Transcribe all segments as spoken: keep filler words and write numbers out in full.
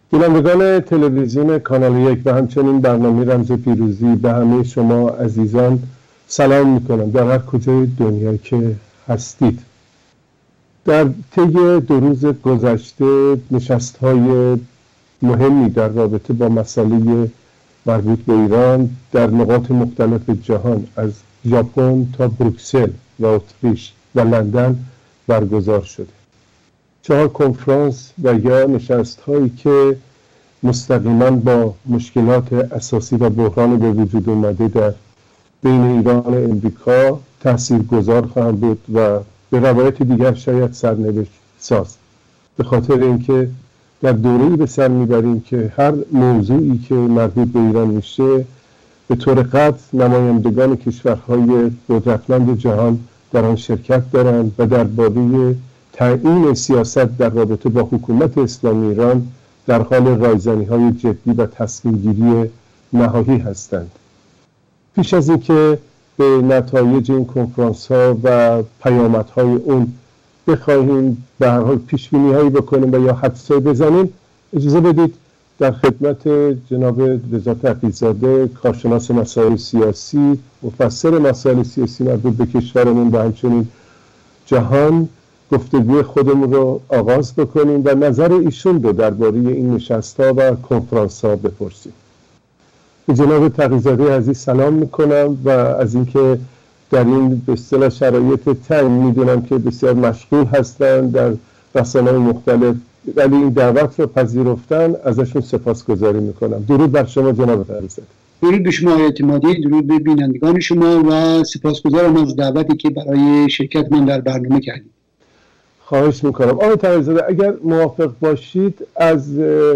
بینندگان تلویزیون کانال یک و همچنین برنامه رمز پیروزی، به همه شما عزیزان سلام میکنم در هر کجای دنیا که هستید. در طی دو روز گذشته نشست‌های مهمی در رابطه با مسئله مربوط به ایران در نقاط مختلف جهان، از ژاپن تا بروکسل و اتریش و لندن برگزار شده. چهار کنفرانس و یا نشست هایی که مستقیما با مشکلات اساسی و بحران به وجود اومده در بین ایران و امریکا تاثیرگذار خواهند بود و به روایت دیگر شاید سرنوشت ساز، به خاطر اینکه در دوره‌ای به سر میبریم که هر موضوعی که مربوط به ایران میشه به طور قطع نمایندگان کشورهای قدرتمند جهان در آن شرکت دارند و درباره تعیین سیاست در رابطه با حکومت اسلامی ایران در حال رایزنی‌های جدی و تصمیم‌گیری نهایی هستند. پیش از اینکه به نتایج این کنفرانس‌ها و پیامدهای اون بخواهیم به هر حال پیش‌بینی‌هایی بکنیم و یا حدس‌هایی بزنیم، اجازه بدید در خدمت جناب رضا تقی‌زاده، کارشناس مسائل سیاسی، مفسر مسائل سیاسی مربوط به کشورمون و همچنین جهان، گفتگوی خودمون رو آغاز بکنیم و نظر ایشون رو درباره این نشست‌ها و کنفرانس‌ها بپرسیم. به جناب تقی‌زاده عزیز سلام میکنم و از اینکه در این به اصطلاح شرایط تنگ، میدونم که بسیار مشغول هستن در رسانه‌های مختلف، ولی این دعوت رو پذیرفتن، ازشون سپاسگزاری میکنم. درود بر شما جناب تقی‌زاده. درود به شما اعتمادی، درود به بینندگان شما و سپاسگزارم از دعوتی که برای شرکت من در برنامه کردید. خواهش میکنم. آقای تقی‌زاده اگر موافق باشید، از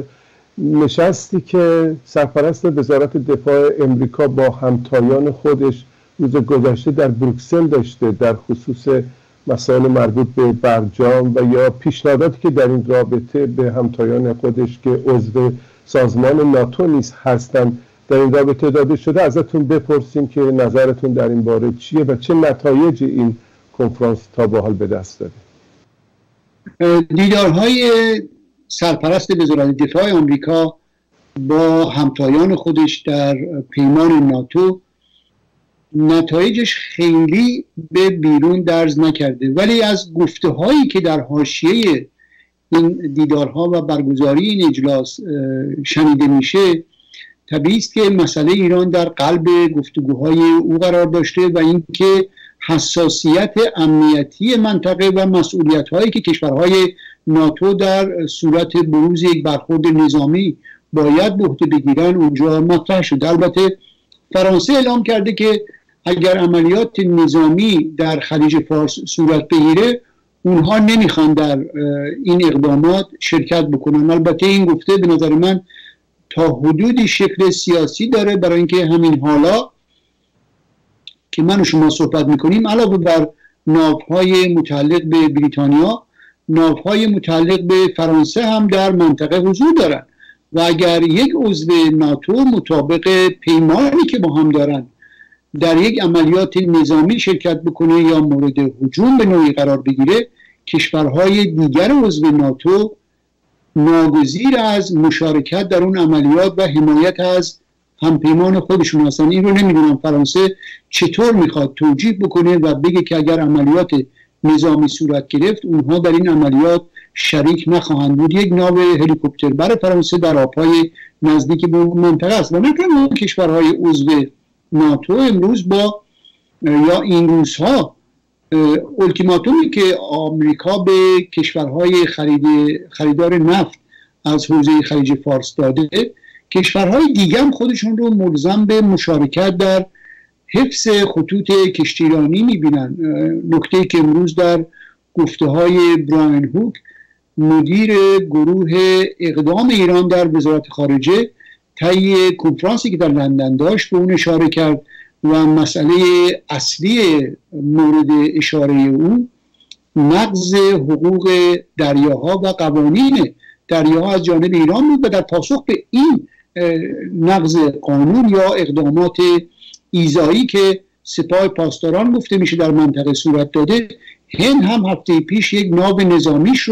نشستی که سرپرست وزارت دفاع امریکا با همتایان خودش روز گذشته در بروکسل داشته در خصوص مسائل مربوط به برجام و یا پیشنهاداتی که در این رابطه به همتایان خودش که عضو سازمان ناتو نیز هستند در این رابطه داده شده، ازتون بپرسیم که نظرتون در این باره چیه و چه نتایج این کنفرانس تا به حال به دست داده. دیدارهای سرپرست وزارت دفاع آمریکا با همتایان خودش در پیمان ناتو نتایجش خیلی به بیرون درز نکرده، ولی از گفته هایی که در حاشیه این دیدارها و برگزاری این اجلاس شنیده میشه، طبیعی است که مسئله ایران در قلب گفتگوهای او قرار داشته و اینکه حساسیت امنیتی منطقه و مسئولیت هایی که کشورهای ناتو در صورت بروز یک برخورد نظامی باید به عهده بگیرن اونجا مطرح شده. البته فرانسه اعلام کرده که اگر عملیات نظامی در خلیج فارس صورت بگیره، اونها نمیخوان در این اقدامات شرکت بکنن. البته این گفته به نظر من تا حدودی شکل سیاسی داره، برای اینکه همین حالا که من و شما صحبت میکنیم علاوه بر ناوهای متعلق به بریتانیا، ناوهای متعلق به فرانسه هم در منطقه حضور دارن و اگر یک عضو ناتو مطابق پیمانی که با هم دارن در یک عملیات نظامی شرکت بکنه یا مورد هجوم به نوعی قرار بگیره، کشورهای دیگر عضو ناتو ناگزیر از مشارکت در اون عملیات و حمایت از همپیمان خودشون هستن. این رو نمیدونم فرانسه چطور میخواد توجیه بکنه و بگه که اگر عملیات نظامی صورت گرفت اونها در این عملیات شریک نخواهند بود. یک ناو هلیکوپتربر فرانسه در آبهای نزدیک به منطقه است و نه کشورهای عضو ناتو امروز با یا این روزها اولتیماتومی که آمریکا به کشورهای خرید خریدار نفت از حوزه خلیج فارس داده، کشورهای دیگه هم خودشون رو ملزم به مشارکت در حفظ خطوط کشتیرانی میبینن. نکته که امروز در گفته های براین هوک، مدیر گروه اقدام ایران در وزارت خارجه، طی کنفرانسی که در لندن داشت به اون اشاره کرد و مسئله اصلی مورد اشاره او نقض حقوق دریاها و قوانین دریاها از جانب ایران بود و در پاسخ به این نقض قانون یا اقدامات ایذایی که سپاه پاسداران گفته میشه در منطقه صورت داده، هند هم هفته پیش یک ناو نظامیش رو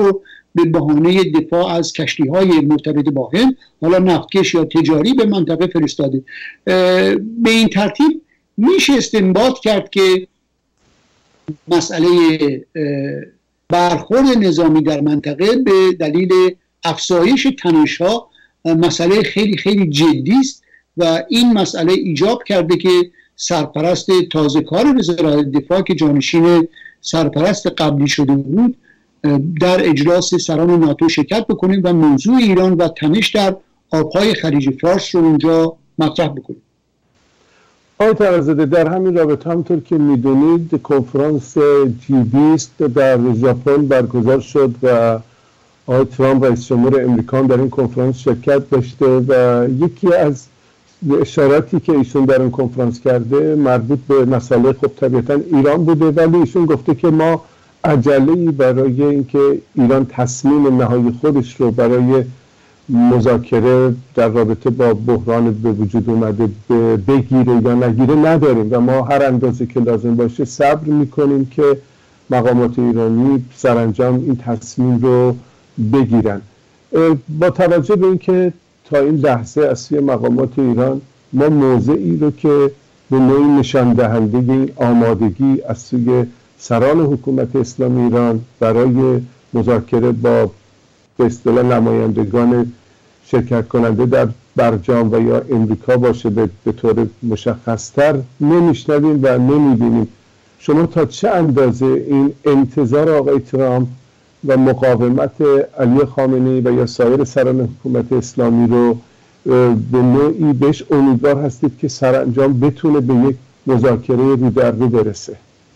به بهانه دفاع از کشتی‌های مرتبط با هند، حالا نفتکش یا تجاری، به منطقه فرستاده. به این ترتیب میشه استنباط کرد که مسئله برخورد نظامی در منطقه به دلیل افزایش تنش‌ها مسئله خیلی خیلی جدی است و این مسئله ایجاب کرده که سرپرست تازه کار وزارت دفاع که جانشین سرپرست قبلی شده بود در اجلاس سران ناتو شرکت بکنه و موضوع ایران و تنش در آبهای خلیج فارس رو اونجا مطرح بکنه. آقای طاهرزاده، در همین رابطه همطور که میدونید کنفرانس جی بیست در ژاپن برگزار شد و آقای ترامپ رئیس جمهور امریکا در این کنفرانس شرکت داشته و یکی از اشاراتی که ایشون در این کنفرانس کرده مربوط به مسئله خب طبیعتا ایران بوده، ولی ایشون گفته که ما عجله‌ای برای اینکه ایران تصمیم نهایی خودش رو برای مذاکره در رابطه با بحران به وجود اومده بگیره یا نگیره نداریم و ما هر اندازه که لازم باشه صبر میکنیم که مقامات ایرانی سرانجام این تصمیم رو بگیرن. با توجه به اینکه تا این لحظه از سوی مقامات ایران ما موضعی رو که به نوعی نشان دهنده این آمادگی از سوی سران حکومت اسلامی ایران برای مذاکره با به اصطلاح نمایندگان شرکت کننده در برجام و یا امریکا باشه به طور مشخصتر نمیشنویم و نمیبینیم. شما تا چه اندازه این انتظار آقای ترامپ و مقاومت علی خامنه‌ای و یا سایر سران حکومت اسلامی رو به نوعی بهش امیدوار هستید که سرانجام بتونه به یک مذاکره رو در رو برسه؟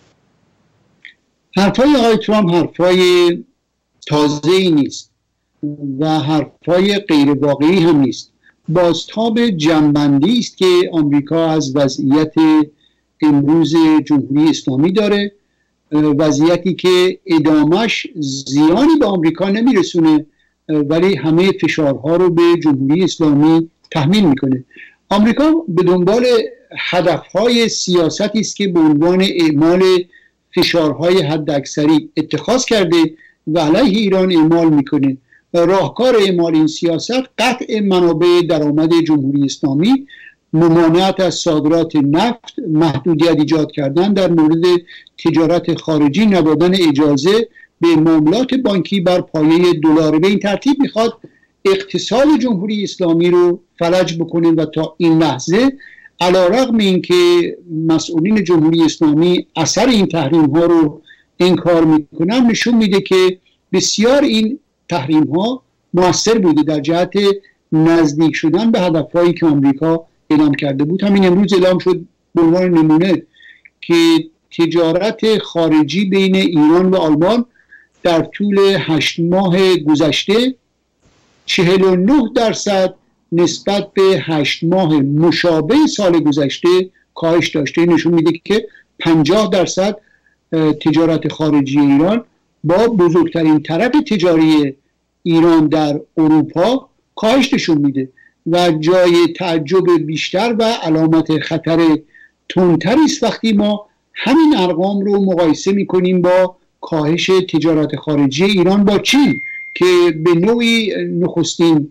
حرفای آقای ترامپ حرفای تازه‌ای نیست و حرفای غیر واقعی هم نیست. بازتاب جنبندی است که آمریکا از وضعیت امروز جمهوری اسلامی داره، وضعیتی که ادامش زیانی به آمریکا نمیرسونه ولی همه فشارها رو به جمهوری اسلامی تحمیل میکنه. آمریکا به دنبال هدفهای سیاستی است که به عنوان اعمال فشارهای حداکثری اتخاذ کرده و علیه ایران اعمال میکنه. راهکار اعمال این سیاست قطع منابع درآمد جمهوری اسلامی، ممانعت از صادرات نفت، محدودیت ایجاد کردن در مورد تجارت خارجی، ندادن اجازه به معاملات بانکی بر پایه دلار. به این ترتیب میخواد اقتصاد جمهوری اسلامی رو فلج بکنه و تا این لحظه علیرغم اینکه مسئولین جمهوری اسلامی اثر این تحریم ها رو انکار میکنن، نشون میده که بسیار این تحریم ها موثر بوده در جهت نزدیک شدن به هدفهایی که آمریکا اعلام کرده بود. همین امروز اعلام شد به عنوان نمونه که تجارت خارجی بین ایران و آلمان در طول هشت ماه گذشته چهل و نه درصد نسبت به هشت ماه مشابه سال گذشته کاهش داشته. نشون میده که پنجاه درصد تجارت خارجی ایران با بزرگترین طرف تجاری ایران در اروپا کاهش نشون میده و جای تعجب بیشتر و علامت خطر تندتری است وقتی ما همین ارقام رو مقایسه میکنیم با کاهش تجارت خارجی ایران با چین که به نوعی نخستین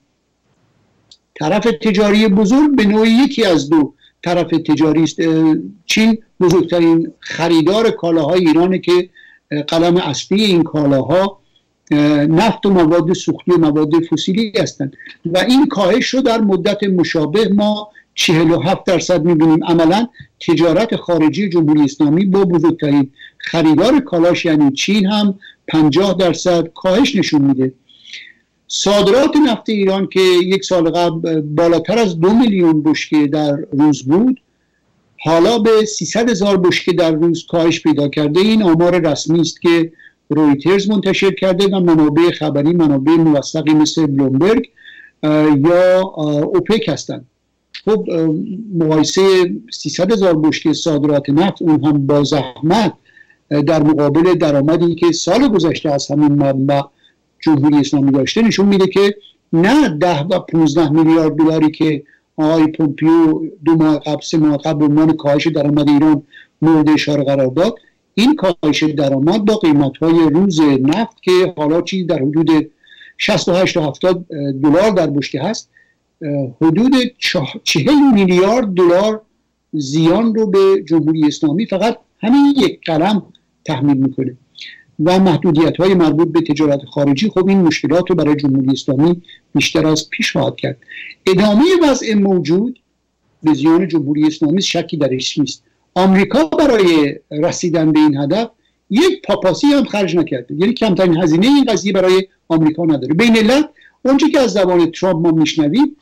طرف تجاری بزرگ، به نوعی یکی از دو طرف تجاری است. چین بزرگترین خریدار کالاهای ایرانه که قلم اصلی این کالاها نفت و مواد سوختی و مواد فسیلی هستند و این کاهش رو در مدت مشابه ما چهل و هفت درصد میبینیم. عملا تجارت خارجی جمهوری اسلامی با بزرگترین خریدار کالاش یعنی چین هم پنجاه درصد کاهش نشون میده. صادرات نفت ایران که یک سال قبل بالاتر از دو میلیون بشکه در روز بود، حالا به سیصد هزار بشکه در روز کاهش پیدا کرده. این آمار رسمی است که رویترز منتشر کرده و منابع خبری، منابع موثقی مثل بلومبرگ یا اوپک هستند. خب مقایسه سیصد هزار بشکه صادرات نفت، اون هم با زحمت، در مقابل درآمدی که سال گذشته از همین منبع جمهوری اسلامی داشته، نشون میده که نه ده و پانزده میلیارد دلاری که آقای پومپیو دو ماه قبل سه ماه قبل به عنوان کاهش درآمد ایران مورد اشاره قرار داد، این کاهش درآمد با قیمت‌های روز نفت که حالا چیزی در حدود شصت و هشت تا هفتاد دلار در بشکه هست، حدود چهل میلیارد دلار زیان رو به جمهوری اسلامی فقط همین یک قلم تحمیل میکنه و محدودیت های مربوط به تجارت خارجی خب این مشکلات رو برای جمهوری اسلامی بیشتر از پیش خواهد کرد. ادامه وضع موجود به زیان جمهوری اسلامی شکی درش نیست. آمریکا برای رسیدن به این هدف یک پاپاسی هم خرج نکرده، یعنی کمترین هزینه این قضیه برای آمریکا نداره. بین علت اونچه که از زبان ترامپ ما میشنویم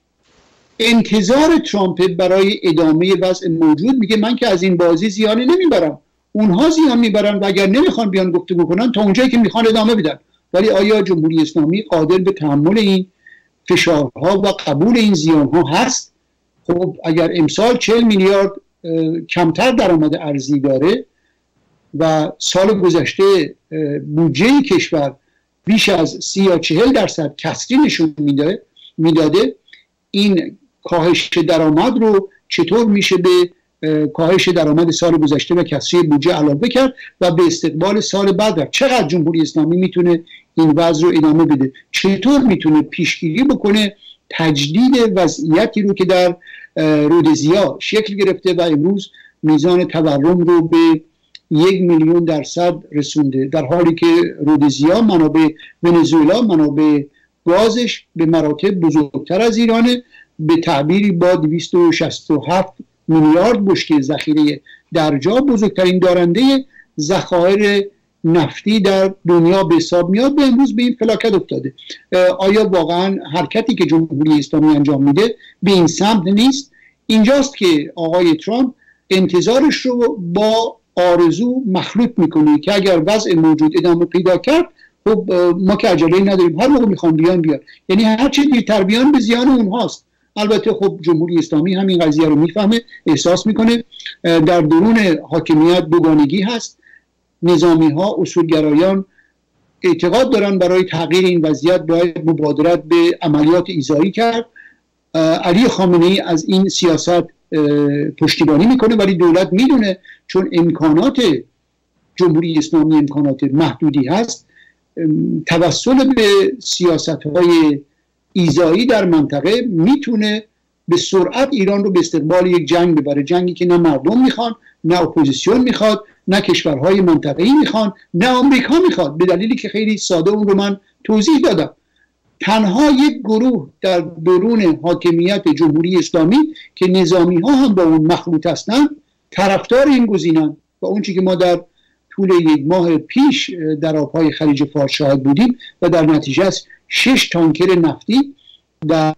انتظار ترامپ برای ادامه وضع موجود، میگه من که از این بازی زیانی نمیبرم، اونها زیان میبرن و اگر نمیخوان بیان گفتگو کنن تا اونجایی که میخوان ادامه بدن. ولی آیا جمهوری اسلامی قادر به تحمل این فشارها و قبول این زیانها هست؟ خب اگر امسال چهل میلیارد کمتر درآمد ارزی داره و سال گذشته بودجه کشور بیش از سی یا چهل درصد کسری نشون میده میداده، این کاهش درآمد رو چطور میشه به کاهش درآمد سال گذشته و کسری بودجه علاوه کرد و به استقبال سال بعد رفت؟ چقدر جمهوری اسلامی میتونه این وضع رو ادامه بده؟ چطور میتونه پیشگیری بکنه تجدید وضعیتی رو که در رودزیا شکل گرفته و امروز میزان تورم رو به یک میلیون درصد رسونده، در حالی که رودزیا منابع ونزوئلا منابع گازش به مراتب بزرگتر از ایرانه، به تعبیری با دویست و شصت و هفت میلیارد بشکه ذخیره در جا بزرگترین دارنده ذخایر نفتی در دنیا به حساب میاد، به امروز به این فلاکت افتاده. آیا واقعا حرکتی که جمهوری اسلامی انجام میده به این سمت نیست؟ اینجاست که آقای ترامپ انتظارش رو با آرزو مخلوط میکنه که اگر وضع موجود ادامه پیدا کرد خب ما که عجله نداریم، هر موقع میخوان بیان بیان، یعنی هر چه دیرتر بیان به زیان اونهاست. البته خب جمهوری اسلامی همین قضیه رو میفهمه، احساس میکنه در درون حاکمیت دوگانگی هست. نظامی ها اصولگرایان اعتقاد دارن برای تغییر این وضعیت باید مبادرت به عملیات ایذایی کرد. علی خامنه‌ای از این سیاست پشتیبانی میکنه، ولی دولت میدونه چون امکانات جمهوری اسلامی امکانات محدودی هست، توسل به سیاست‌های ایذایی در منطقه میتونه به سرعت ایران رو به استقبال یک جنگ ببره، جنگی که نه مردم میخوان، نه اپوزیسیون میخواد، نه کشورهای منطقه‌ای میخوان، نه آمریکا میخواد، به دلیلی که خیلی ساده اون رو من توضیح دادم. تنها یک گروه در درون حاکمیت جمهوری اسلامی که نظامی ها هم با اون مخلوط هستن طرفدار این گزینن و اون چیزی که ما در طول یک ماه پیش در آبهای خلیج فارس شاهد بودیم و در نتیجه از شش تانکر نفتی در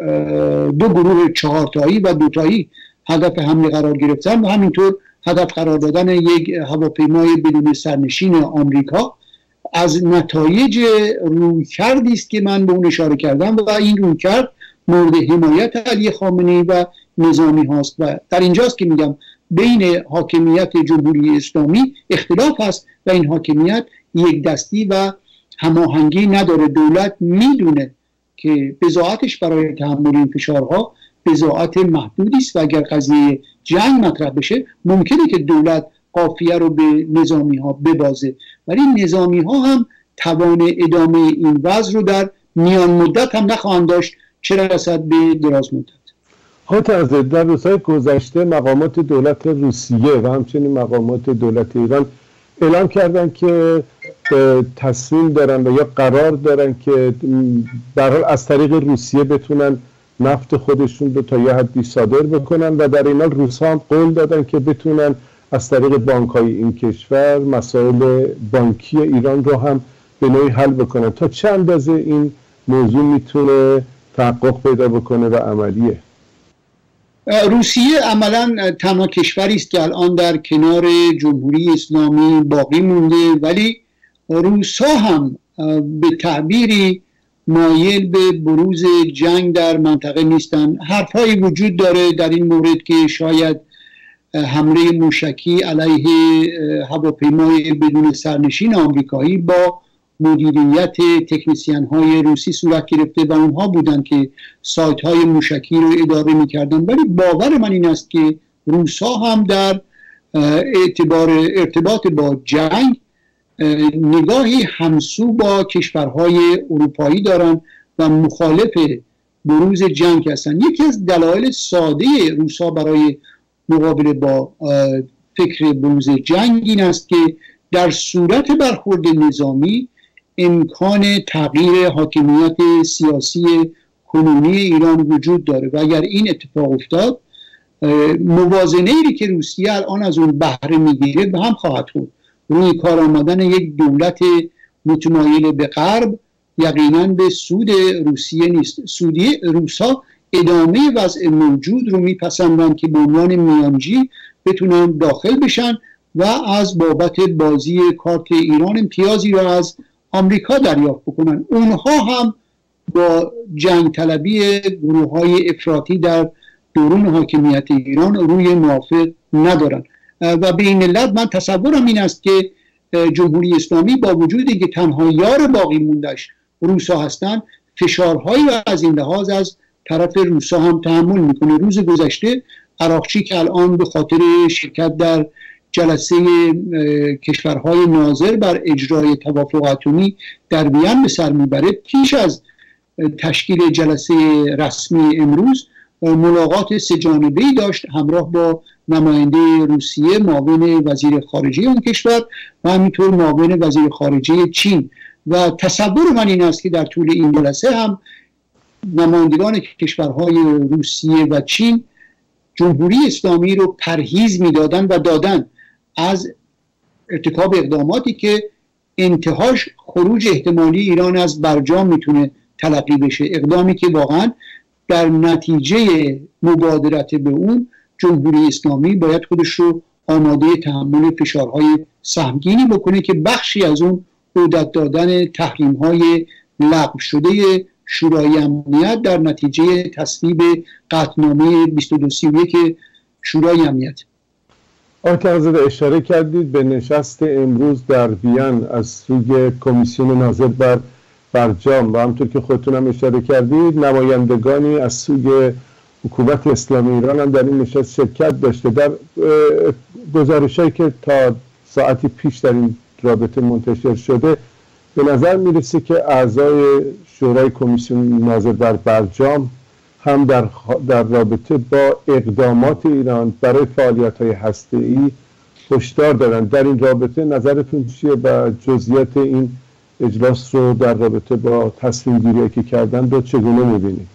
دو گروه چهارتایی و دوتایی هدف حمله قرار گرفتن و همینطور هدف قرار دادن یک هواپیمای بدون سرنشین آمریکا از نتایج رویکردی است که من به اون اشاره کردم و این رویکرد مورد حمایت علی خامنه‌ای و نظامی هاست و در اینجاست که میگم بین حاکمیت جمهوری اسلامی اختلاف هست و این حاکمیت یک دستی و هماهنگی نداره. دولت میدونه که بضاعتش برای تحمل این فشارها بضاعت محدودی است و اگر قضیه جنگ مطرح بشه ممکنه که دولت قافیه رو به نظامی ها ببازه، ولی نظامی ها هم توان ادامه این وضع رو در میان مدت هم نخواهند داشت، چه رسد به دراز مدت. خاطر در روزهای گذشته مقامات دولت روسیه و همچنین مقامات دولت ایران اعلام کردن که تصمیم دارن و یا قرار دارن که در حال از طریق روسیه بتونن نفت خودشون رو تا یه حدی صادر بکنن و در این حال روس‌ها هم قول دادن که بتونن از طریق بانک‌های این کشور مسائل بانکی ایران رو هم به نوعی حل بکنن. تا چه اندازه این موضوع میتونه تحقق پیدا بکنه و عملیه؟ روسیه عملا تنها کشوری است که الان در کنار جمهوری اسلامی باقی مونده، ولی روس‌ها هم به تعبیری مایل به بروز جنگ در منطقه نیستن. حرف‌هایی وجود داره در این مورد که شاید حمله موشکی علیه هواپیمای بدون سرنشین آمریکایی با مدیریت تکنسین های روسی صورت گرفته و اونها بودن که سایت های موشکی رو اداره میکردن. ولی باور من این است که روس‌ها هم در اعتبار ارتباط با جنگ نگاهی همسو با کشورهای اروپایی دارن و مخالف بروز جنگ هستن. یکی از دلایل ساده روس‌ها برای مقابله با فکر بروز جنگ این است که در صورت برخورد نظامی امکان تغییر حاکمیت سیاسی کنونی ایران وجود داره و اگر این اتفاق افتاد موازنه‌ای که روسیه الان از اون بهره میگیره به هم خواهد خورد. روی کار آمدن یک دولت متمایل به غرب یقینا به سود روسیه نیست. سودی روس‌ها ادامه وضع موجود رو میپسندن که به عنوان میانجی بتونن داخل بشن و از بابت بازی کارت ایران امتیازی رو از آمریکا دریافت بکنن. اونها هم با جنگ طلبی گروه های افراطی در درون حاکمیت ایران روی موافق ندارن و به این علت من تصورم این است که جمهوری اسلامی با وجودی که تنها یار باقی موندش روسا هستند فشارهایی و از این لحاظ از طرف روسا هم تحمل میکنه. روز گذشته عراقچی که الان به خاطر شرکت در جلسه کشورهای ناظر بر اجرای توافق اتمی در وین به سر میبره، پیش از تشکیل جلسه رسمی امروز ملاقات سه جانبه‌ای داشت همراه با نماینده روسیه، معاون وزیر خارجه اون کشور و همینطور معاون وزیر خارجه چین و تصور من این است که در طول این جلسه هم نمایندگان کشورهای روسیه و چین جمهوری اسلامی رو پرهیز میدادن و دادن از ارتکاب اقداماتی که انتهاش خروج احتمالی ایران از برجام میتونه تلقی بشه، اقدامی که واقعا در نتیجه مبادرت به اون جمهوری اسلامی باید خودش رو آماده تحمل فشارهای سهمگینی بکنه که بخشی از اون عودت دادن تحریم‌های لغو شده شورای امنیت در نتیجه تصویب قطعنامه بیست و دو سی و یک شورای امنیت. آقای آزاده اشاره کردید به نشست امروز در وین از سوی کمیسیون ناظر بر برجام و همطور که خودتون هم اشاره کردید نمایندگانی از سوی حکومت اسلامی ایران هم در این نشست شرکت داشته. در گزارش‌هایی که تا ساعتی پیش در این رابطه منتشر شده به نظر میرسه که اعضای شورای کمیسیون ناظر بر برجام هم در, در رابطه با اقدامات ایران برای فعالیت‌های هسته‌ای هشدار دارن. در این رابطه نظرتون چیه و جزئیات این اجلاس رو در رابطه با تصمیم گیری که کردن رو چگونه می‌بینید؟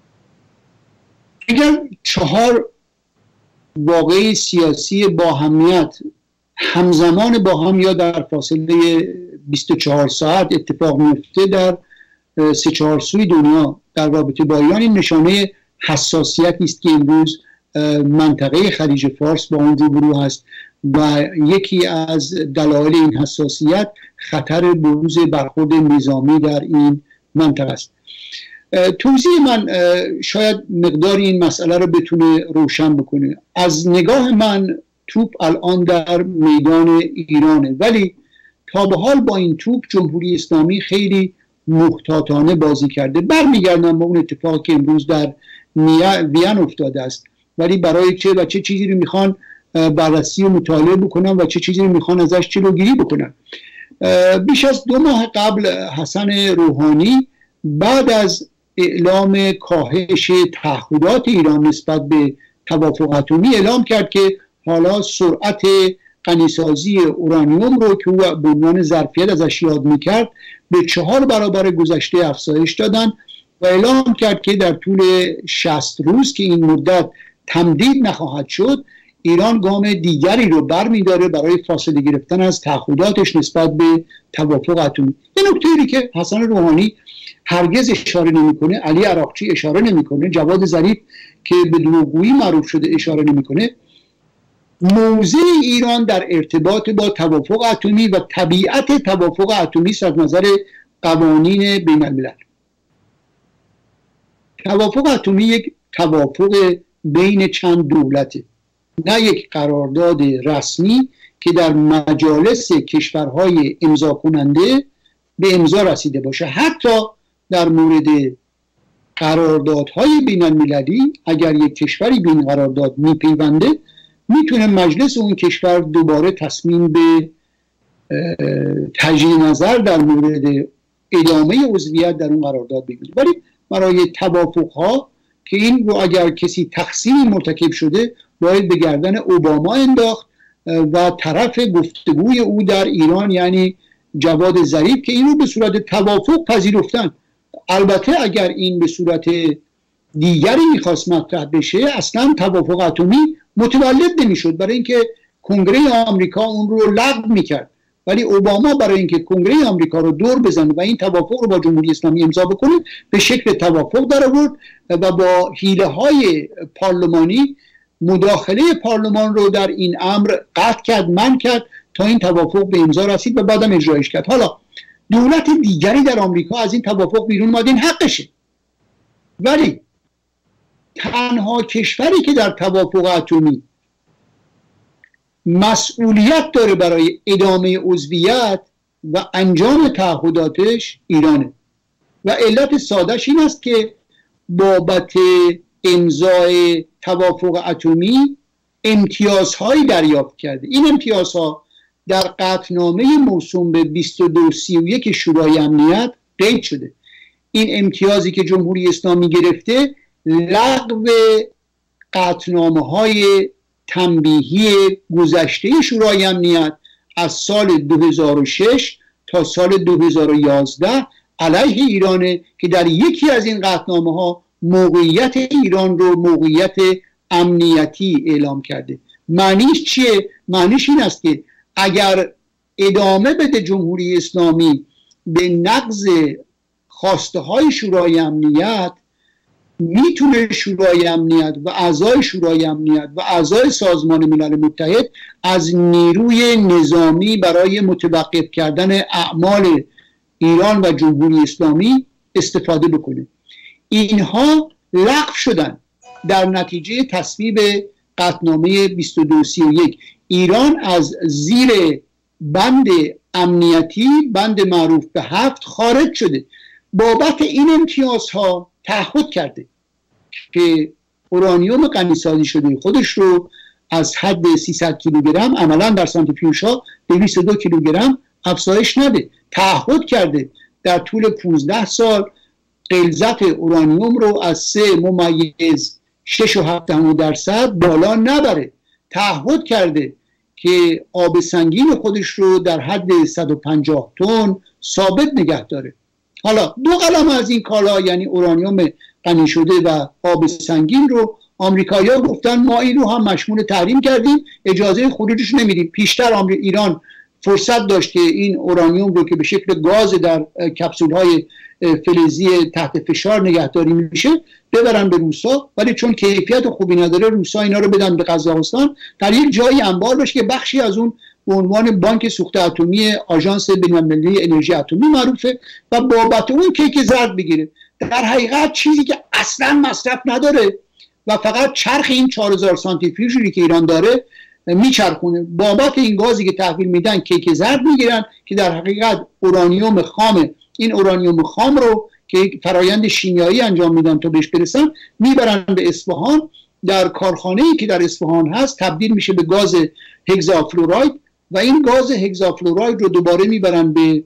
اگر چهار واقعه سیاسی با اهمیت همزمان با هم یا در فاصله بیست و چهار ساعت اتفاق میفته در سه چهار سوی دنیا در رابطه با ایران، این نشانه حساسیتی است که امروز منطقه خلیج فارس با اون روبرو هست و یکی از دلایل این حساسیت خطر بروز برخورد نظامی در این منطقه است. توضیح من شاید مقدار این مسئله رو بتونه روشن بکنه. از نگاه من توپ الان در میدان ایرانه، ولی تا به حال با این توپ جمهوری اسلامی خیلی محتاطانه بازی کرده. برمیگردم به اون اتفاقی که امروز در وین افتاده است، ولی برای چه و چه چیزی رو میخوان بررسی و مطالعه بکنن و چه چیزی رو میخوان ازش جلوگیری بکنن. بیش از دو ماه قبل حسن روحانی بعد از اعلام کاهش تعهدات ایران نسبت به توافق اتمی اعلام کرد که حالا سرعت غنیسازی اورانیوم رو که او به عنوان ظرفیت ازش یاد میکرد به چهار برابر گذشته افزایش دادن و اعلام کرد که در طول شصت روز که این مدت تمدید نخواهد شد ایران گام دیگری رو برمیداره برای فاصله گرفتن از تعهداتش نسبت به توافق اتمی. این نکته‌ای که حسن روحانی هرگز اشاره نمیکنه، علی عراقچی اشاره نمیکنه، جواد ظریف که به دروغگویی معروف شده اشاره نمیکنه، موضع ایران در ارتباط با توافق اتمی و طبیعت توافق اتمی از نظر قوانین بین الملل. توافق اتمی یک توافق بین چند دولته، نه یک قرارداد رسمی که در مجالس کشورهای امضا کننده به امضا رسیده باشه. حتی در مورد قراردادهای بین المللی اگر یک کشوری به این قرارداد میپیونده میتونه مجلس اون کشور دوباره تصمیم به تجدید نظر در مورد ادامه عضویت در اون قرارداد بگیریم. ولی برای توافق ها که این رو اگر کسی تقصیری مرتکب شده باید به گردن اوباما انداخت و طرف گفتگوی او در ایران یعنی جواد ظریف که این رو به صورت توافق پذیرفتن. البته اگر این به صورت دیگری میخواست مطرح بشه اصلا توافق اتمی متولد نمیشد، برای اینکه کنگره آمریکا اون رو لغو میکرد. ولی اوباما برای اینکه کنگره آمریکا رو دور بزنه و این توافق رو با جمهوری اسلامی امضا بکنه به شکل توافق در آورد و با حیله های پارلمانی مداخله پارلمان رو در این امر قطع کرد، منع کرد تا این توافق به امضا رسید و بعدم اجرایش کرد. حالا دولت دیگری در آمریکا از این توافق بیرون اومد، این حقشه، ولی تنها کشوری که در توافق اتمی مسئولیت داره برای ادامه عضویت و انجام تعهداتش ایرانه و علت سادهش این است که بابت امضای توافق اتمی امتیازهایی دریافت کرده. این امتیازها در قطعنامه موسوم به بیست و دو سی و یک شورای امنیت قید شده. این امتیازی که جمهوری اسلامی گرفته لغو قطعنامه های تنبیهی گذشته شورای امنیت از سال دو هزار و شش تا سال دو هزار و یازده علیه ایرانه که در یکی از این قطعنامه ها موقعیت ایران رو موقعیت امنیتی اعلام کرده. معنیش چیه؟ معنیش این است که اگر ادامه بده جمهوری اسلامی به نقض خواسته های شورای امنیت، میتونه شورای امنیت و اعضای شورای امنیت و اعضای سازمان ملل متحد از نیروی نظامی برای متوقف کردن اعمال ایران و جمهوری اسلامی استفاده بکنه. اینها لغو شدن در نتیجه تصویب قطعنامه بیست و دو سی و یک. ایران از زیر بند امنیتی، بند معروف به هفت، خارج شده. بابت این امتیازها تعهد کرده که اورانیوم غنیسازی شده خودش رو از حد سیصد کیلوگرم عملا در سانتریفیوژها دویست و دو کیلوگرم افزایش نده. تعهد کرده در طول پانزده سال غلظت اورانیوم رو از سه ممیز شش و هفت دهم درصد بالا نبره. تعهد کرده که آب سنگین خودش رو در حد صد و پنجاه تن ثابت نگه داره. حالا دو قلم از این کالا یعنی اورانیوم غنی شده و آب سنگین رو آمریکایی‌ها گفتن ما این رو هم مشمول تحریم کردیم، اجازه خروجش نمیدیم. پیشتر آمریکا ایران فرصت داشت که این اورانیوم رو که به شکل گاز در کپسول‌های فلزی تحت فشار نگهداری میشه ببرن به روسا، ولی چون کیفیت خوبی نداره روسا اینا رو بدن به قزاقستان در یک جایی انبار بشه که بخشی از اون به عنوان بانک سوخت اتمی آژانس بین‌المللی انرژی اتمی معروفه و بابت اون کیک زرد بگیره. در حقیقت چیزی که اصلا مصرف نداره و فقط چرخ این چهار هزار سانتریفیوژی که ایران داره میچرخونه. بابت این گازی که تحویل میدن کیک زرد میگیرن که در حقیقت اورانیوم خامه. این اورانیوم خام رو که فرایند شیمیایی انجام میدن تا بهش برسن میبرن به اصفهان، در کارخانه‌ای که در اصفهان هست تبدیل میشه به گاز هگزافلوراید و این گاز هگزافلوراید رو دوباره میبرن به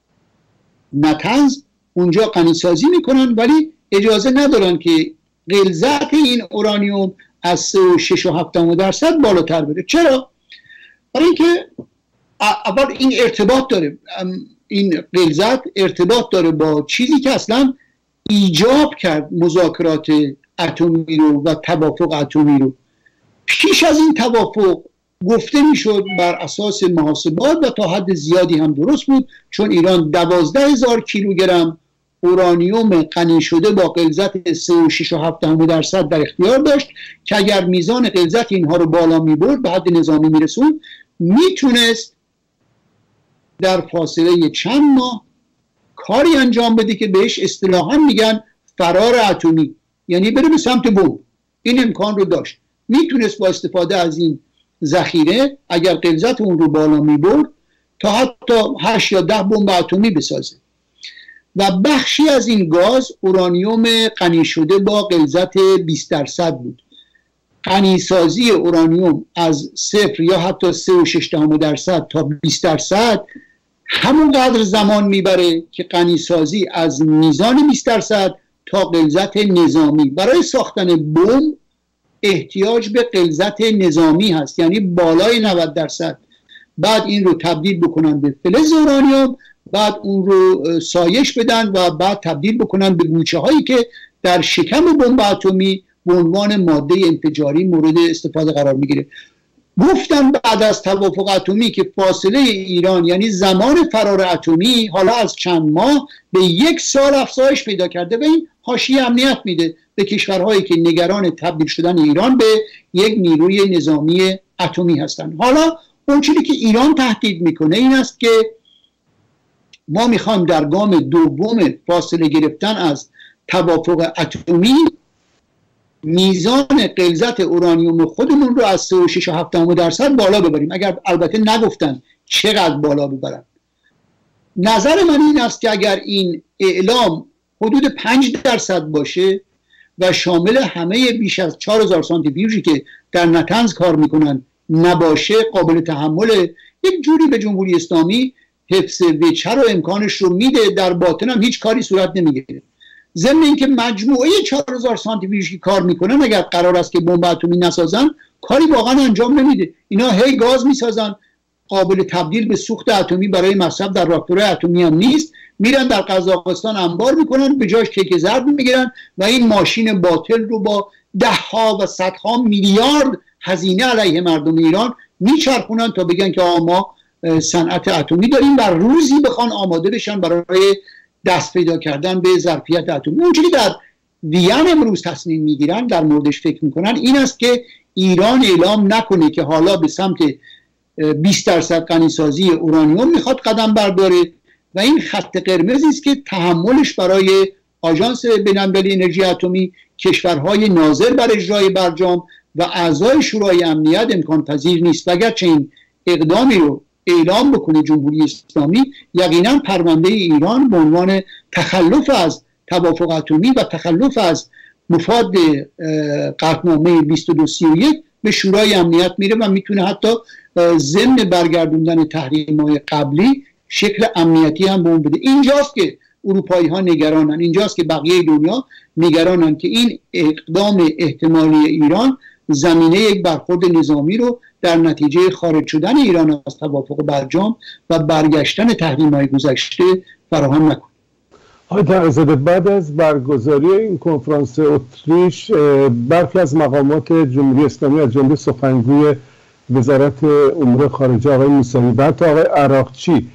نطنز، اونجا غنیسازی میکنن، ولی اجازه ندارن که غلظت این اورانیوم از سه و شش و هفت درصد بالاتر بره. چرا؟ برای اینکه اول این ارتباط داره، این غلظت ارتباط داره با چیزی که اصلا ایجاب کرد مذاکرات اتمی رو و توافق اتمی رو. پیش از این توافق گفته میشد بر اساس محاسبات و تا حد زیادی هم درست بود، چون ایران دوازده هزار کیلوگرم اورانیوم غنی شده با غلظت سه و شش و هفت درصد در اختیار داشت که اگر میزان غلظت اینها رو بالا میبرد به حد نظامی میرسوند، میتونست در فاصله چند ماه کاری انجام بده که بهش اصطلاحاً میگن فرار اتمی، یعنی بره به سمت بمب. این امکان رو داشت، میتونست با استفاده از این ذخیره اگر غلظت اون رو بالا میبرد تا حتی هشت یا ده بمب اتمی بسازه. و بخشی از این گاز اورانیوم غنی شده با غلظت بیست درصد بود. غنیسازی اورانیوم از صفر یا حتی سه و شش دهم درصد تا بیست درصد همونقدر زمان میبره که غنیسازی از میزان بیست درصد تا غلظت نظامی. برای ساختن بمب احتیاج به غلظت نظامی هست، یعنی بالای نود درصد. بعد این رو تبدیل بکنن به فلز اورانیوم، بعد اون رو سایش بدن و بعد تبدیل بکنن به گوشه هایی که در شکم بمب اتمی به عنوان ماده انفجاری مورد استفاده قرار میگیره. گفتن بعد از توافق اتمی که فاصله ایران یعنی زمان فرار اتمی حالا از چند ماه به یک سال افزایش پیدا کرده و این حاشیه امنیت میده به کشورهایی که نگران تبدیل شدن ایران به یک نیروی نظامی اتمی هستند. حالا اون چیزی که ایران تهدید میکنه این است که ما میخوایم در گام دوم فاصله گرفتن از توافق اتمی میزان غلظت اورانیوم خودمون رو از سه و شش درصد بالا ببریم، اگر البته نگفتن چقدر بالا ببرن. نظر من این است که اگر این اعلام حدود پنج درصد باشه و شامل همه بیش از چهار هزار سانتریفیوژی که در نتنز کار میکنن نباشه، قابل تحمل، یک جوری به جمهوری اسلامی حفظ وجه رو امکانش رو میده، در باطن هم هیچ کاری صورت نمیگیره. ضمن اینکه مجموعه چهار هزار سانتریفیوژی که کار میکنن اگر قرار است که بمب اتمی نسازن کاری واقعا انجام نمیده. اینا هی گاز میسازن، قابل تبدیل به سوخت اتمی برای مصرف در راکتورهای اتمی هم نیست، میرن در قزاقستان انبار میکنن، به جاش کیک زرد میگیرن و این ماشین باطل رو با ده ها و صدها میلیارد هزینه علیه مردم ایران میچرخونن تا بگن که آقا ما صنعت اتمی داریم و روزی بخوان آماده بشن برای دست پیدا کردن به ظرفیت اتمی. اونجوری در وین امروز تصمیم میگیرن، در موردش فکر میکنن، این است که ایران اعلام نکنه که حالا به سمت بیست درصد غنیسازی اورانیوم میخواد قدم برداره و این خط قرمزی است که تحملش برای آژانس بین‌المللی انرژی اتمی، کشورهای ناظر بر اجرای برجام و اعضای شورای امنیت امکان پذیر نیست. و اگرچه این اقدامی رو اعلام بکنه جمهوری اسلامی، یقینا پرونده ایران به عنوان تخلف از توافق اتمی و تخلف از مفاد قطعنامه بیست و دو سی و یک به شورای امنیت میره و میتونه حتی ضمن برگردوندن تحریم‌های قبلی شکل امنیتی هم به اون بده. اینجاست که اروپایی ها نگرانن، اینجاست که بقیه دنیا نگرانن که این اقدام احتمالی ایران زمینه یک برخورد نظامی رو در نتیجه خارج شدن ایران از توافق برجام و برگشتن تحریم‌های گذشته فراهم نکنه. آقای تقی‌زاده، بعد از برگزاری این کنفرانس اتریش برخی از مقامات جمهوری اسلامی از جمله سخنگوی وزارت امور خارجه آقای موسوی و حتی آقای عراقچی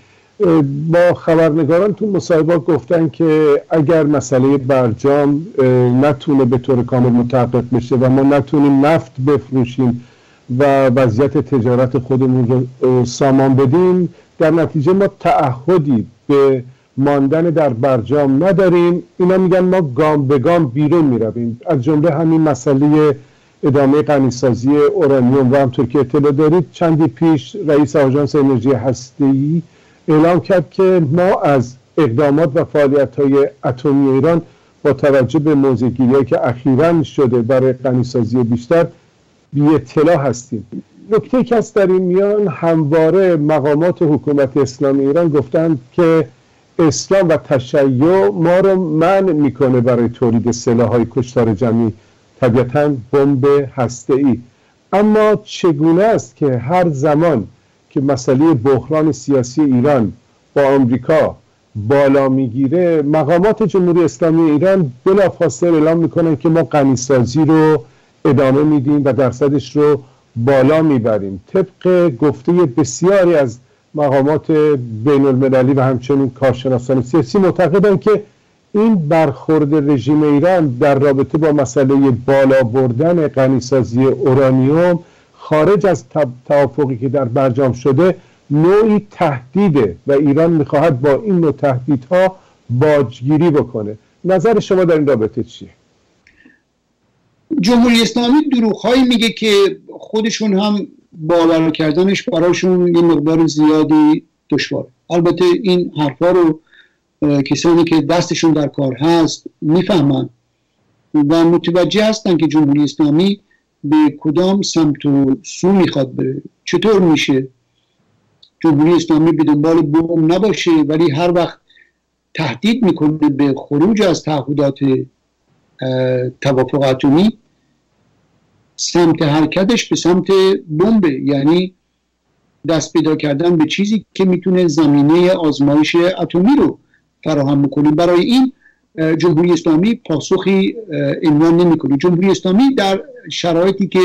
با خبرنگاران تو مصاحبه گفتن که اگر مسئله برجام نتونه به طور کامل متحقق بشه و ما نتونیم نفت بفروشیم و وضعیت تجارت خودمون رو سامان بدیم، در نتیجه ما تعهدی به ماندن در برجام نداریم. اینا میگن ما گام به گام بیرون میرویم، از جمله همین مسئله ادامه غنیسازی اورانیوم. و همطور که اطلاع دارید چندی پیش رئیس آژانس انرژی هسته‌ای اعلام کرد که ما از اقدامات و فعالیت‌های اتمی ایران با توجه به موضع‌گیری‌هایی که اخیراً شده برای غنیسازی بیشتر بی اطلاع هستیم. نکته که از در این میان همواره مقامات حکومت اسلامی ایران گفتند که اسلام و تشیع ما رو منع میکنه برای تولید سلاح‌های کشتار جمعی، طبیعتاً بمب هسته‌ای. اما چگونه است که هر زمان که مسئله بحران سیاسی ایران با آمریکا بالا میگیره، مقامات جمهوری اسلامی ایران بلافاصله اعلام میکنن که ما غنیسازی رو ادامه میدیم و درصدش رو بالا میبریم. طبق گفته بسیاری از مقامات بین المللی و همچنین کارشناسان سیاسی معتقدند که این برخورد رژیم ایران در رابطه با مسئله بالا بردن غنیسازی اورانیوم خارج از توافقی که در برجام شده نوعی تهدیده و ایران میخواهد با این نوع تهدیدها باجگیری بکنه. نظر شما در این رابطه چیه؟ جمهوری اسلامی دروغ‌هایی میگه که خودشون هم باور کردنش براشون یه مقدار زیادی دشواره. البته این حرفا رو کسانی که دستشون در کار هست میفهمن و متوجه هستن که جمهوری اسلامی به کدام سمت و سو میخواد بره. چطور میشه جمهوری اسلامی به دنبال بم نباشه ولی هر وقت تهدید میکنه به خروج از تعهدات توافق اتمی سمت حرکتش به سمت بمب، یعنی دست پیدا کردن به چیزی که میتونه زمینه آزمایش اتمی رو فراهم بکنه. برای این جمهوری اسلامی پاسخی عنوان نمیکنه. جمهوری اسلامی در شرایطی که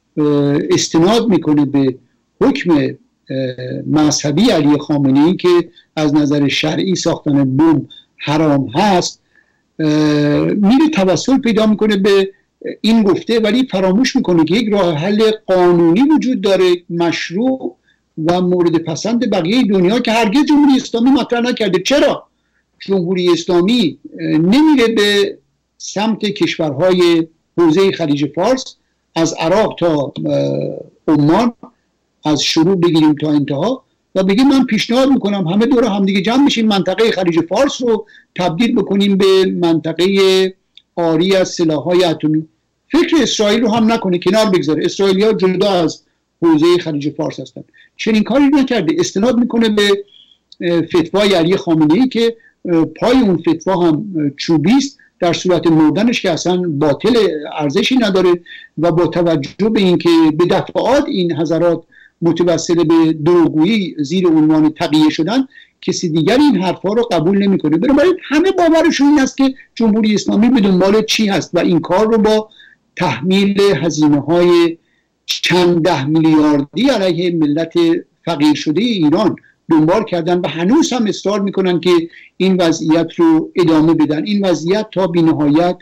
استناد میکنه به حکم مذهبی علی خامنه‌ای که از نظر شرعی ساختن بمب حرام هست، میره توسل پیدا میکنه به این گفته، ولی فراموش میکنه که یک راه حل قانونی وجود داره، مشروع و مورد پسند بقیه دنیا که هرگز جمهوری اسلامی مطرح نکرده. چرا جمهوری اسلامی نمیره به سمت کشورهای حوزه خلیج فارس، از عراق تا عمان، از شروع بگیریم تا انتها، و بگیم من پیشنهاد میکنم همه دور هم دیگه جمع بشیم منطقه خلیج فارس رو تبدیل بکنیم به منطقه آری از سلاح‌های اتمی. فکر اسرائیل رو هم نکنه، کنار بگذاره. اسرائیلی‌ها جدا از حوزه خلیج فارس هستن. چنین کاری نکرده. استناد میکنه به فتوای علی خامنه‌ای که پای اون فتوا هم چوبی است، در صورت مردنش که اصلا باطل، ارزشی نداره، و با توجه به اینکه به دفعات این حضرات متوسل به دروغگویی زیر عنوان تقیه شدن، کسی دیگر این حرفا رو قبول نمیکنه. بنابراین همه باورشون این است که جمهوری اسلامی به دنبال چی هست و این کار رو با تحمیل هزینه‌های چند ده میلیاردی علیه ملت فقیر شده ایران دنبال کردن و هنوز هم اصرار میکنن که این وضعیت رو ادامه بدن. این وضعیت تا بی‌نهایت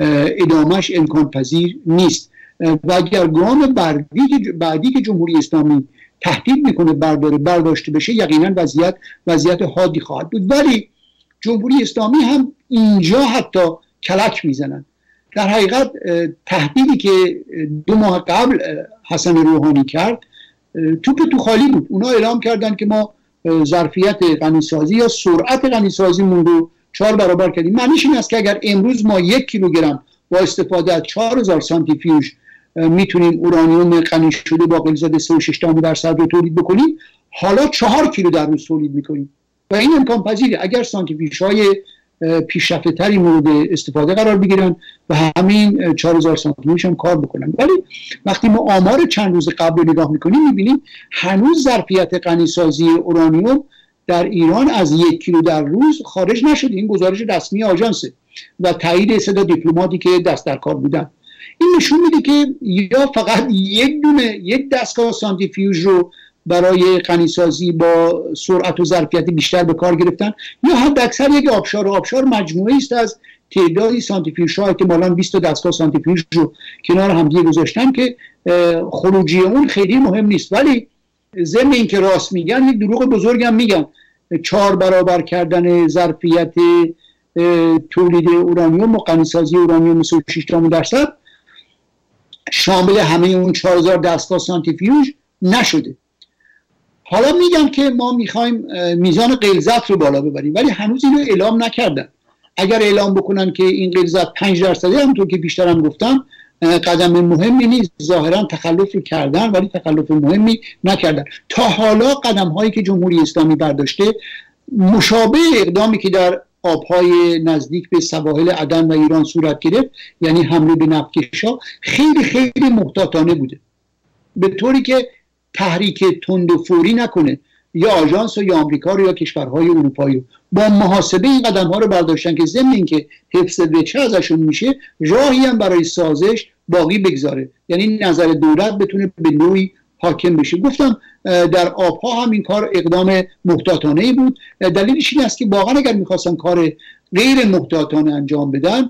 ادامهش امکان پذیر نیست و اگر گام بعدی بعدی که جمهوری اسلامی تهدید میکنه برداره برداشته بشه، یقینا وضعیت وضعیت حادی خواهد بود. ولی جمهوری اسلامی هم اینجا حتی کلک میزنن. در حقیقت تهدیدی که دو ماه قبل حسن روحانی کرد توپ تو خالی بود. اونا اعلام کردن که ما ظرفیت غنیسازی یا سرعت غنیسازیمون رو چهار برابر کردیم. معنیش این است که اگر امروز ما یک کیلوگرم با استفاده از چهار هزار سانتریفیوژ میتونیم اورانیوم غنی شده با غلظت سه و شش دهم درصد رو تولید بکنیم، حالا چهار کیلو در روز تولید میکنیم و این امکان پذیره اگر سانتریفیوژهای پیشرفته تری مورد استفاده قرار بگیرن و همین چهار هزار سانتریفیوژ هم کار بکنن. ولی وقتی ما آمار چند روز قبل رو نگاه میکنیم میبینیم هنوز ظرفیت غنیسازی اورانیوم در ایران از یک کیلو در روز خارج نشده. این گزارش رسمی آژانسه و تایید صدا دیپلماتی که دست در کار بودن. این نشون میده که یا فقط یک دونه یک دستگاه سانتریفیوژ رو برای غنیسازی با سرعت و ظرفیت بیشتر به کار گرفتن، یا حد اکثر یک آبشار. آبشار مجموعه است از تعدادی سانتریفیوژها، احتمالاً بیست دستگاه سانتریفیوژ رو کنار هم دیگه گذاشتن که خروجی اون خیلی مهم نیست. ولی ضمن اینکه راست میگن یک دروغ بزرگ هم میگن. چهار برابر کردن ظرفیت تولید اورانیوم و غنیسازی اورانیوم سه و شش دهم درصد شامل همه اون چهار هزار دستگاه سانتریفیوژ نشده. حالا میگن که ما میخوایم میزان غلظت رو بالا ببریم، ولی هنوز اینو اعلام نکردن. اگر اعلام بکنن که این غلظت پنج درصده، همونطور که بیشتر هم گفتم قدم مهمی نیست. ظاهرا تخلف رو کردن ولی تخلف مهمی نکردن. تا حالا قدم هایی که جمهوری اسلامی برداشته مشابه اقدامی که در آبهای نزدیک به سواحل عدن و ایران صورت گرفت، یعنی حمله به نفتکش‌ها، خیلی خیلی محتاطانه بوده، به طوری که تحریک تند و فوری نکنه یا آژانس و یا آمریکا رو یا کشورهای اروپایی. با محاسبه این قدم ها رو برداشتن که ضمن اینکه حفظ وجه ازشون میشه، راهی هم برای سازش باقی بگذاره، یعنی نظر دولت بتونه به نوعی حاکم بشه. گفتم در آبها هم این کار اقدام محتاطانه بود. دلیلش این است که واقعا اگر میخواستن کار غیر محتاطانه انجام بدن،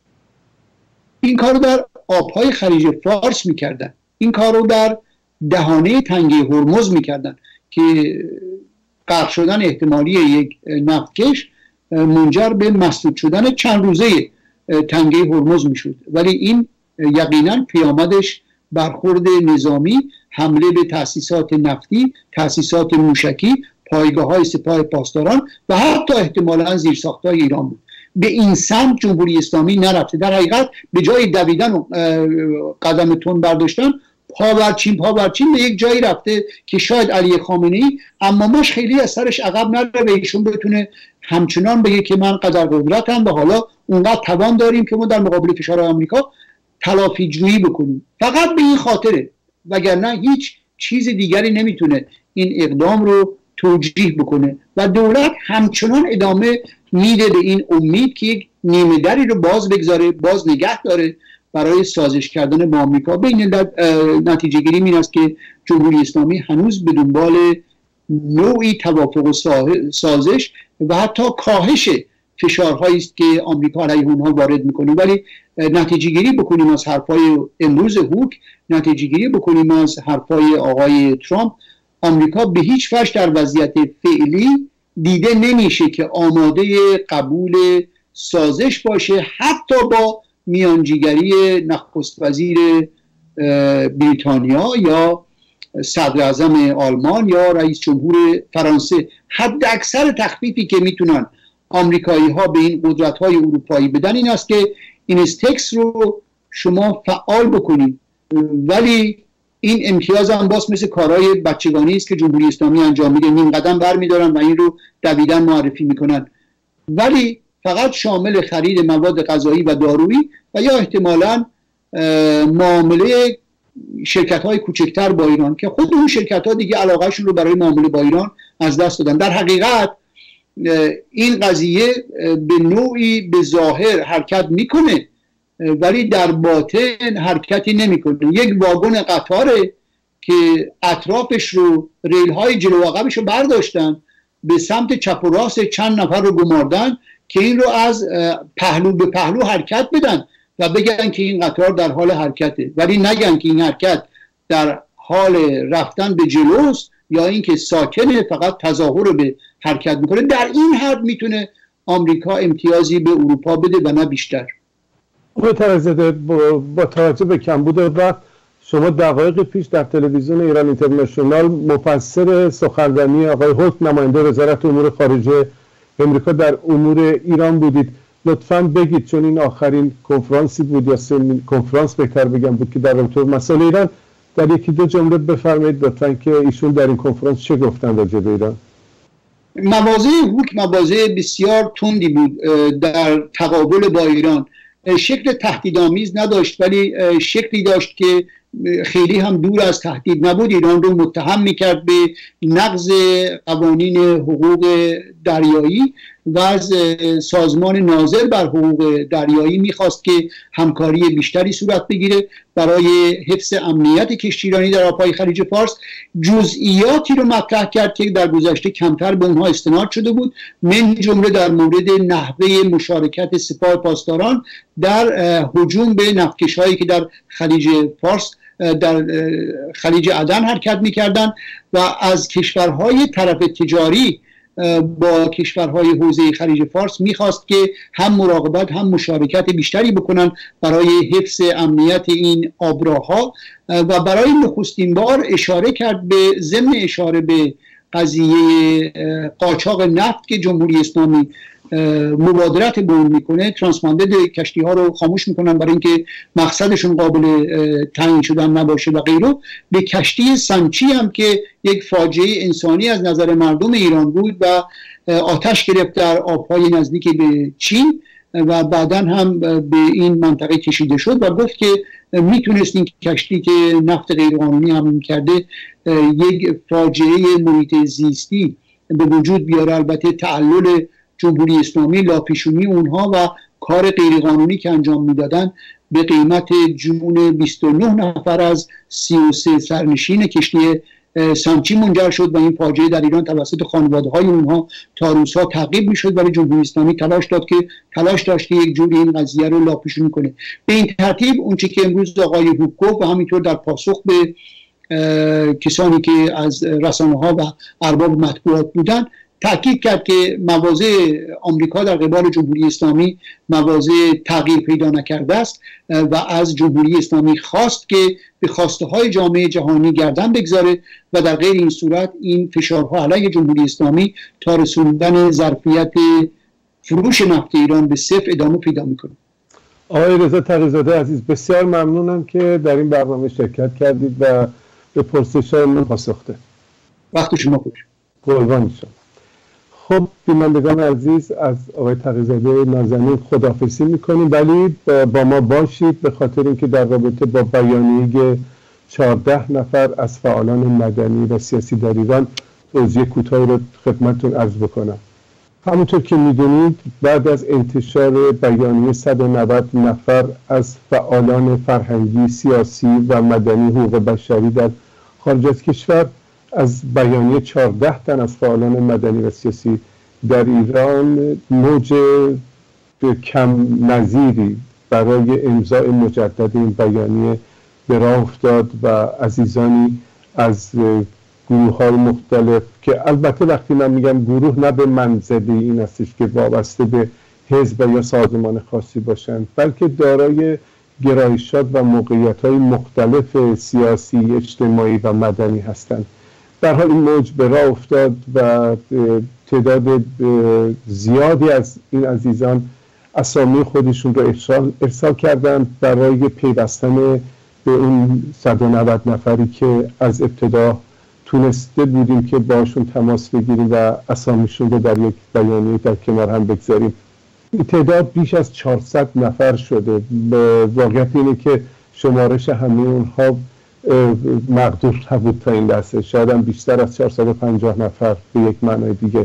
این کار رو در آبهای خلیج فارس میکردن، این کار رو در دهانه تنگه هرمز میکردن که غرق شدن احتمالی یک نفتکش منجر به مسدود شدن چند روزه تنگه هرمز میشد. ولی این یقینا پیامدش برخورد نظامی، حمله به تأسیسات نفتی، تأسیسات موشکی، پایگاه‌های سپاه پاسداران و حتی احتمالاً زیرساخت‌های ایران بود. به این سمت جمهوری اسلامی نرفته. در حقیقت به جای دویدن و قدم تون برداشتن، پا برچین پا برچین به یک جایی رفته که شاید علی خامنه‌ای اما ماش خیلی از سرش عقب نره و ایشون بتونه همچنان بگه که من قدر قدرتم و حالا اونقدر توان داریم که ما در مقابل فشار آمریکا تلافی جویی بکنیم. فقط به این خاطره، وگرنه هیچ چیز دیگری نمیتونه این اقدام رو توجیه بکنه و دولت همچنان ادامه میده به این امید که یک نیمه دری رو باز بگذاره، باز نگه داره برای سازش کردن با آمریکا. بین نتیجه گیری این است که جمهوری اسلامی هنوز به دنبال نوعی توافق و سازش و حتی کاهش فشارهایی است که آمریکا علیه اونها وارد میکنه. ولی نتیجه گیری بکنیم از حرفای امروز هوک، نتیجه گیری بکنیم از حرفای آقای ترامپ، آمریکا به هیچ وجه در وضعیت فعلی دیده نمیشه که آماده قبول سازش باشه، حتی با میانجیگری نخست وزیر بریتانیا یا صدر اعظم آلمان یا رئیس جمهور فرانسه. حد اکثر تخفیفی که میتونن آمریکایی ها به این قدرت های اروپایی بدن این است که این استکس رو شما فعال بکنید، ولی این امتیاز هم باز مثل کارهای بچگانی است که جمهوری اسلامی انجام میده، نیم قدم برمیدارن و این رو دویدن معرفی میکنن، ولی فقط شامل خرید مواد غذایی و دارویی و یا احتمالاً معامله شرکت های کوچکتر با ایران که خود اون شرکت ها دیگه علاقهشون رو برای معامله با ایران از دست دادن. در حقیقت این قضیه به نوعی به ظاهر حرکت میکنه ولی در باطن حرکتی نمیکنه. یک واگن قطاره که اطرافش رو ریل های جلو و عقبش رو برداشتن، به سمت چپ و راست چند نفر رو گماردن که این رو از پهلو به پهلو حرکت بدن و بگن که این قطار در حال حرکته، ولی نگن که این حرکت در حال رفتن به جلوست یا اینکه ساکنه، فقط تظاهر به حرکت میکنه. در این حد میتونه آمریکا امتیازی به اروپا بده و نه بیشتر. آقای طاهرزاده، با, با توجه به کمبود وقت، شما دقایق پیش در تلویزیون ایران اینترنشنال مفسر سخنرانی آقای هوک نماینده وزارت امور خارجه امریکا در امور ایران بودید. لطفاً بگید، چون این آخرین کنفرانسی بود یا سمین کنفرانس بهتر بگم بود که در رابطه با مسائل ایران، در یکی دو جمله بفرمایید لطفاً که ایشون در این کنفرانس چه گفتن راجع به ایران. مواضع هوک مواضع بسیار تندی بود در تقابل با ایران. شکل تهدیدآمیز نداشت ولی شکلی داشت که خیلی هم دور از تهدید نبود. ایران رو متهم میکرد به نقض قوانین حقوق دریایی و از سازمان ناظر بر حقوق دریایی میخواست که همکاری بیشتری صورت بگیره برای حفظ امنیت کشتیرانی در آبهای خلیج فارس. جزئیاتی رو مطرح کرد که در گذشته کمتر به اونها استناد شده بود، من جمله در مورد نحوه مشارکت سپاه پاسداران در هجوم به نفتکش‌هایی که در خلیج فارس در خلیج عدن حرکت میکردن و از کشورهای طرف تجاری با کشورهای حوزه خلیج فارس میخواست که هم مراقبت هم مشارکت بیشتری بکنن برای حفظ امنیت این آبراها و برای نخستین بار اشاره کرد به ضمن اشاره به قضیه قاچاق نفت که جمهوری اسلامی مبادرت به اون میکنه، ترانسپاندد کشتی ها رو خاموش میکنن برای اینکه مقصدشون قابل تعیین شدن نباشه و غیره. به کشتی سانچی هم که یک فاجعه انسانی از نظر مردم ایران بود و آتش گرفت در آبهای نزدیک به چین و بعدا هم به این منطقه کشیده شد و گفت که میتونست این کشتی که نفت غیرقانونی حمل کرده یک فاجعه محیط زیستی به وجود بیاره. البته تعلل جمهوری اسلامی، لاپیشونی اونها و کار غیرقانونی که انجام میدادن به قیمت جون بیست و نه نفر از سی و سه سرنشین کشتی سانچی منجر شد و این فاجعه در ایران توسط خانواده های اونها تا روزها تعقیب میشد، ولی جمهوری اسلامی تلاش داد که تلاش داشت که یک جوری این قضیه رو لاپیشونی کنه. به این ترتیب اونچه که امروز آقای هوک گفت و همینطور در پاسخ به کسانی که از رسانه ها و ارباب مطبوعات بودن تاکید کرد که مواضع آمریکا در قبال جمهوری اسلامی مواضع تغییر پیدا نکرده است و از جمهوری اسلامی خواست که به خواسته های جامعه جهانی گردن بگذاره و در غیر این صورت این فشارها علیه جمهوری اسلامی تا رسوندن ظرفیت فروش نفت ایران به صفر ادامه پیدا میکنه. آقای رضا تقی‌زاده عزیز، بسیار ممنونم که در این برنامه شرکت کردید و به پرسش‌های من پاسخ دادید. وقت شما خوش. قربان شما. خب بینندگان عزیز، از آقای تقی‌زاده نازنین خداحافظی میکنیم، ولی با ما باشید به خاطر اینکه در رابطه با بیانیه چهارده نفر از فعالان مدنی و سیاسی در ایران توضیح کوتاهی رو خدمتتون عرض بکنم. همونطور که میدونید بعد از انتشار بیانیه صد و نود نفر از فعالان فرهنگی، سیاسی و مدنی حقوق بشری در خارج از کشور، از بیانیه چهارده تن از فعالان مدنی و سیاسی در ایران موج کم نظیری برای امضای مجدد این بیانیه به راه افتاد و عزیزانی از گروه های مختلف که البته وقتی من میگم گروه نه به منزله این استش که وابسته به حزب یا سازمان خاصی باشند، بلکه دارای گرایشات و موقعیت های مختلف سیاسی، اجتماعی و مدنی هستند. در حال این موج به راه افتاد و تعداد زیادی از این عزیزان اسامی خودشون رو ارسال, ارسال کردند برای پیوستن به اون صد و نود نفری که از ابتدا تونسته بودیم که باشون تماس بگیریم و اسامیشون رو در یک بیانیه در کنار هم بگذاریم. این تعداد بیش از چهارصد نفر شده. واقعیت اینه که شمارش همه اونها مقدور نبود تا این لحظه، شاید هم بیشتر از چهارصد و پنجاه نفر به یک معنای دیگه.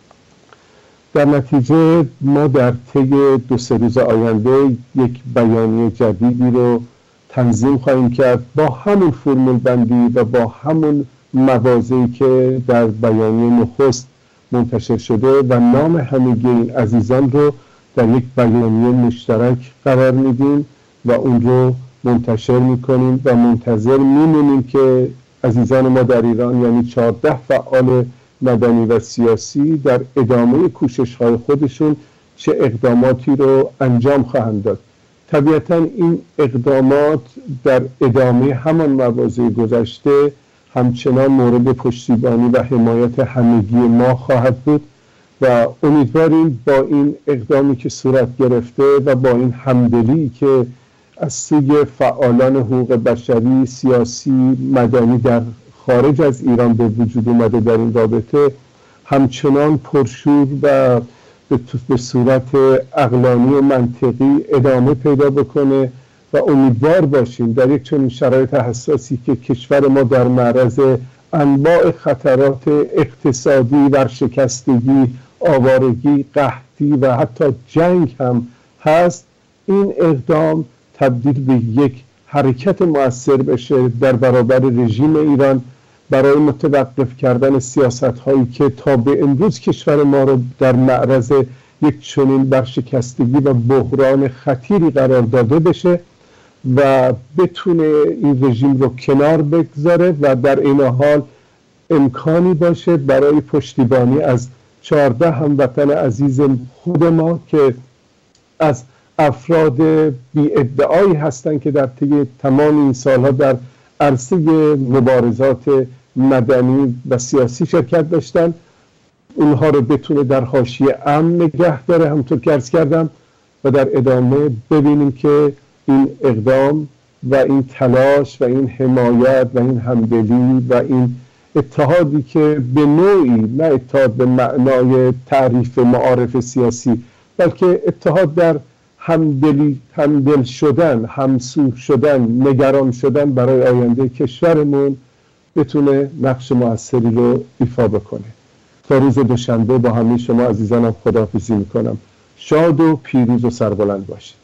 در نتیجه ما در طی دو سه روز آینده یک بیانیه جدیدی رو تنظیم خواهیم کرد با همون فرمول بندی و با همون مواضعی که در بیانیه نخست منتشر شده و نام همگی این عزیزان رو در یک بیانیه مشترک قرار میدیم و اون رو منتشر میکنیم و منتظر میمونیم که عزیزان ما در ایران، یعنی چهارده فعال مدنی و سیاسی، در ادامه کوشش های خودشون چه اقداماتی رو انجام خواهند داد. طبیعتا این اقدامات در ادامه همان مواضع گذشته همچنان مورد پشتیبانی و حمایت همگی ما خواهد بود و امیدواریم با این اقدامی که صورت گرفته و با این همدلی که از سوی فعالان حقوق بشری، سیاسی، مدنی در خارج از ایران به وجود اومده در این رابطه، همچنان پرشور و به صورت عقلانی و منطقی ادامه پیدا بکنه و امیدوار باشیم در یک چنین شرایط حساسی که کشور ما در معرض انواع خطرات اقتصادی، ورشکستگی، آوارگی، قحطی و حتی جنگ هم هست، این اقدام تبدیل به یک حرکت مؤثر بشه در برابر رژیم ایران برای متوقف کردن سیاست هایی که تا به امروز کشور ما رو در معرض یک چنین ورشکستگی و بحران خطیری قرار داده بشه و بتونه این رژیم رو کنار بگذاره و در این حال امکانی باشه برای پشتیبانی از چهارده هموطن عزیز خود ما که از افراد بی ادعایی هستند که در طی تمام این سالها در عرصه مبارزات مدنی و سیاسی شرکت داشتن، اونها رو بتونه در حاشیه امن نگه داره همونطور که عرض کردم و در ادامه ببینیم که این اقدام و این تلاش و این حمایت و این همدلی و این اتحادی که به نوعی نه اتحاد به معنای تعریف معارف سیاسی بلکه اتحاد در همدلی، همدل شدن، همسو شدن، نگران شدن برای آینده کشورمون بتونه نقش موثری رو ایفا بکنه. تا روز دوشنبه با همه شما عزیزانم خداحافظی میکنم. شاد و پیروز و سربلند باشید.